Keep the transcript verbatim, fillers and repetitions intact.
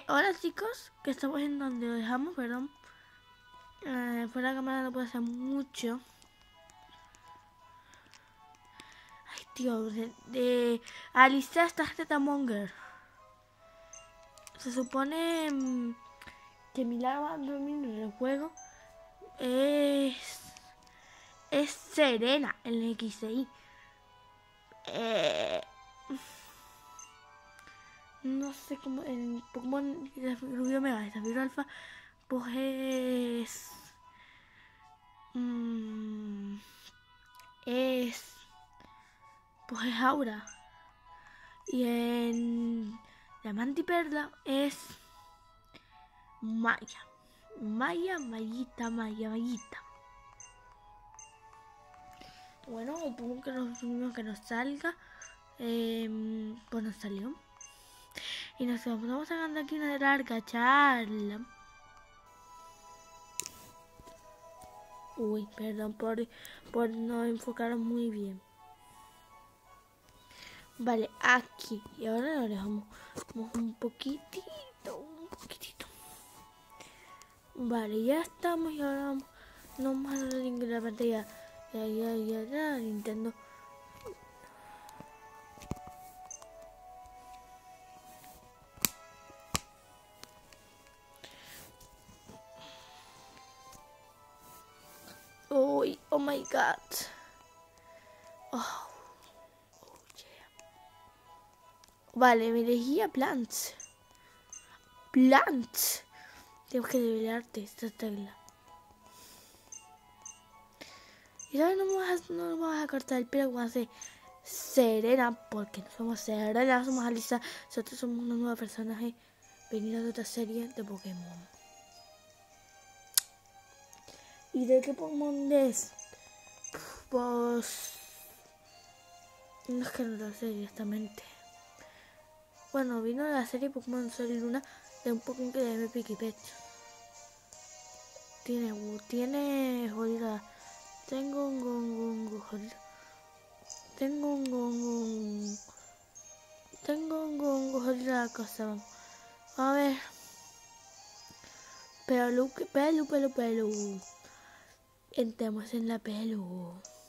Hola chicos, que estamos en donde lo dejamos, perdón. Eh, fuera de cámara no puedo hacer mucho. Ay, tío, de, de Alicia está Tetamonger. Se supone mmm, que Milagro va a dormir en el juego. Es. Es Serena, el X I. Eh, no sé cómo. El Pokémon Rubio Mega, Desafío Alfa, pues es. Mmm, es. Pues es Aura. Y en Diamante y Perla es Maya. Maya, Mayita, Maya, Mayita. Bueno, supongo que nos subimos que nos salga. Eh, pues nos salió. Y nos vamos sacando aquí una larga charla. Uy, perdón por, por no enfocar muy bien. Vale, aquí. Y ahora lo dejamos un poquitito, un poquitito. Vale, ya estamos y ahora vamos, no vamos a dar en la pantalla. Ya, ya, ya, ya, Nintendo. Uy, oh my god. Oh, oh yeah. Vale, me elegí a Plants. Plants. Tengo que develarte esta tecla. Y ahora no me vas a, no me vas a cortar el pelo como hace Serena, porque no somos Serena, somos Alisa. Nosotros somos una nueva personaje venida de otra serie de Pokémon. ¿Y de qué Pokémon es? Pues... no es que no lo sé directamente. Bueno, vino de la serie Pokémon Sol y Luna de un Pokémon que se llama Pikipek. Tiene... tiene... Gorila. Tengo un gongo, Gorila. Tengo un gongo. Tengo un gongo, Gorila, cosa. A ver. Pelu, pelu, pelu, pelu. Entremos en la pelu.